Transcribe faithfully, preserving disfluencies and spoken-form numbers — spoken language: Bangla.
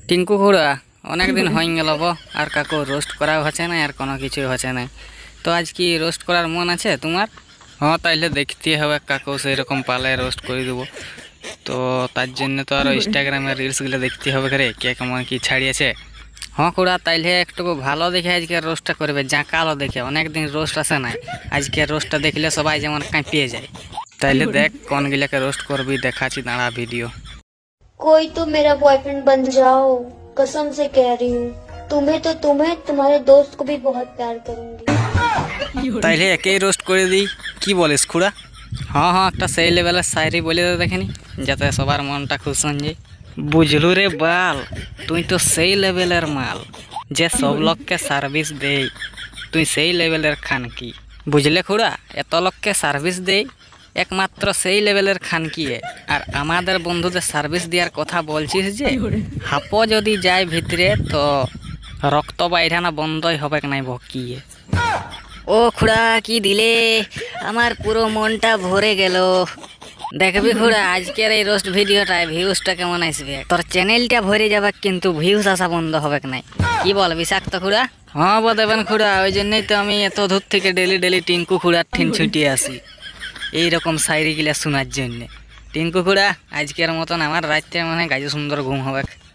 টিঙ্কু খুড়া অনেক দিন হয়ে গেল গো, আর কাকু রোস্ট করাও হচ্ছে না, আর কোনো কিছুই হচ্ছে না। তো আজ কি রোস্ট করার মন আছে তোমার? হ্যাঁ, তাইলে দেখতে হবে, কাকু সেই রকম পালে রোস্ট করে দেবো। তো তার জন্য তো আরও ইনস্টাগ্রামের রিলসগুলো দেখতে হবে, রে কে কেমন কি ছাড়িয়েছে। হ্যাঁ খুড়া, তাইলে একটু ভালো দেখে আজকে রোস্টটা করবে, জাঁকালো দেখে, অনেকদিন রোস্ট আসে নাই। আজকে রোস্টটা দেখলে সবাই যেমন কাঁপিয়ে যায়। তাইলে দেখ কোন গিলাকে রোস্ট করবি, দেখাচ্ছি দাঁড়া ভিডিও। कोई तो मेरा बॉयफ्रेंड बन जाओ, कसम से कह रही हूँ। तुम्हें तो तुम्हें तुम्हारे दोस्त को भी बहुत प्यार करूंगी। তাইলে একেই রোস্ট করে দিই, কি বলিস খুড়া? হ্যাঁ হ্যাঁ, একটা সেই লেভেলের শায়রি বলে দে দেখেনি, যাতে সবার মনটা খুশ হয়ে যায়। বুঝলু রে বাল, তুই তো সেই লেভেলের মাল, যে সব লোককে সার্ভিস দেই। তুই সেই লেভেলের খানকি, বুঝলে খুড়া? এত লোককে সার্ভিস দেই, একমাত্র সেই লেভেলের খানকি। আর আমাদের বন্ধুদের সার্ভিস দেওয়ার কথা বলছিস যে, হাপো যদি যায় ভিতরে তো রক্ত বাইরানা বন্ধই হবে নাই ভকিয়ে। ও খুড়া, কি দিলে, আমার পুরো মনটা ভরে গেল। দেখবি খুড়া, আজকের এই রোস্ট ভিডিওটায় ভিউজটা কেমন আসবে। তোর চ্যানেলটা ভরে যাবে, কিন্তু ভিউজ আসা বন্ধ হবে নাই। কি বল বিষাক্ত খুড়া? হ্যাঁ বো দেবেন খুড়া, ওই জন্যই তো আমি এত দূর থেকে ডেলি ডেলি টিঙ্কু খুড়ার ঠিন ছুটিয়ে আসি এইরকম শায়রি গিলা শোনার জন্যে। টিঙ্কু খুড়া, আজকের মতন আমার রাত্রে মানে গাজে সুন্দর ঘুম হবে।